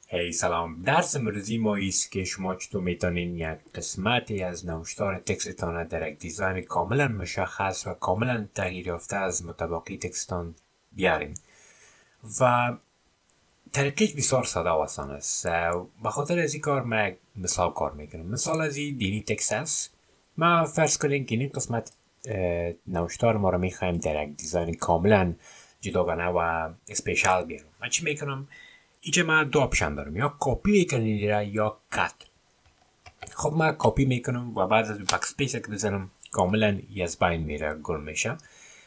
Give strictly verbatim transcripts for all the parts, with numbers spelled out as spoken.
هی سلام، درس امروزی ما ایست که شما چطور میتونین یک قسمتی از نوشتار تکستتان در یک دیزاین کاملا مشخص و کاملا تغییر یافته از مطابقی تکستان بیارین. و طریقش بسیار ساده و آسان است. به خاطر از این کار ما یک مثال کار میکنم. مثال از این دینی تکست است. ما فرض کنیم که این قسمت نوشتار ما رو میخوایم در یک دیزاین کاملا جداگانه و اسپیشال بیارم. من چی میکنم؟ اینجا من دو آپشن دارم، یا کپی میکنم یا کات. خب من کپی میکنم و بعد از بکسپیس که بزنم کاملا از بین میره، گل میشه.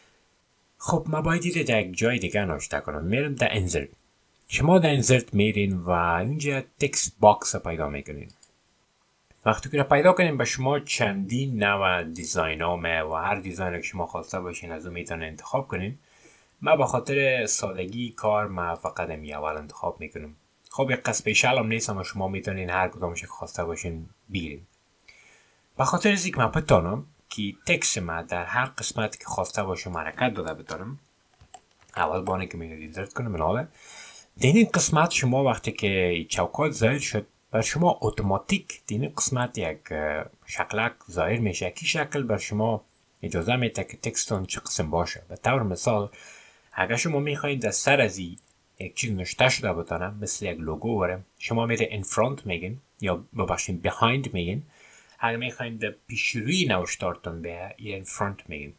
خب من باید اینجا در یک جای دیگه نوشته کنم. میرم در انسرت. شما در انسرت میرین و اینجا تکست باکس پیدا میکنین. وقتی که پیدا کنین به شما چندین نوع دیزاین ها می و هر دیزاین که شما خواسته باشین از اون میتونین انتخاب کنین. من به خاطر سادگی کار ما فقط می اول انتخاب میکنم. خب یک اسپیشال هم نیست، اما شما میتونین هر کدامش که خواسته باشین بگیرین. به خاطر از اینکه من بتونم که تکست ما در هر قسمتی که خواسته باشم حرکت داده بتونم، اول بانه که میگه اینسرت کنم مناله. در این قسمت شما وقتی که چوکات ظاهر شد بر شما اتوماتیک در قسمت یک شکلک ظاهر میشه. کی شکل بر شما اجازه میده که تکستون چه قسم باشه. به طور مثال اگر شما میخواید در سر از یک چیز نوشته شده بتونه مثل یک لوگو بره، شما میره in front میگین یا ببخشید behind میگین. اگر میخواید در پیشروی نوشتارتون به in front میگین.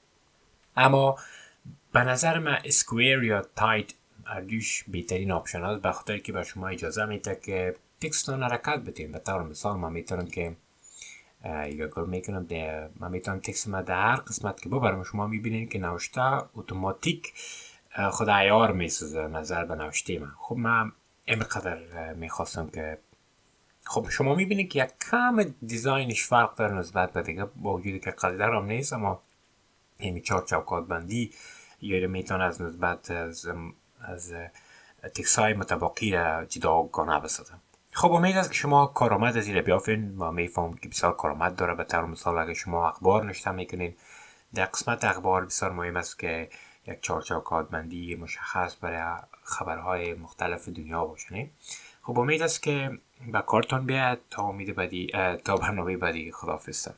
اما به نظر من square یا tight اردوش بهترین آپشن هست، به خاطر که به شما اجازه میده که تکستون حرکت بدین. به طور مثال من میتونم که یا کار میکنم ده من میتونم تکست ما در هر قسمت که ببرم شما میبینین که نوشته اتوماتیک خود عیار میسازه نظر به نوشته من. خب من اینقدر میخواستم که خب شما میبینین که یک کم دیزاینش فرق داره نسبت به دیگه، با وجودی که قدر هم نیست، اما همین چهار چوکات بندی یا میتونه از نسبت از از تکست های متباقی را جداگانه بسازه. خب امید است که شما کارآمد از این را بیافین و میفهمید که بسیار کارآمد داره. به طور مثال اگر شما اخبار نوشته میکنین، در قسمت اخبار بسیار مهم است که یک چهار چوکات بندی مشخص برای خبرهای مختلف دنیا باشه. خب امید است که به کارتون بیاد. تا امید بعدی، تا برنامه بعدی، خداحافظ.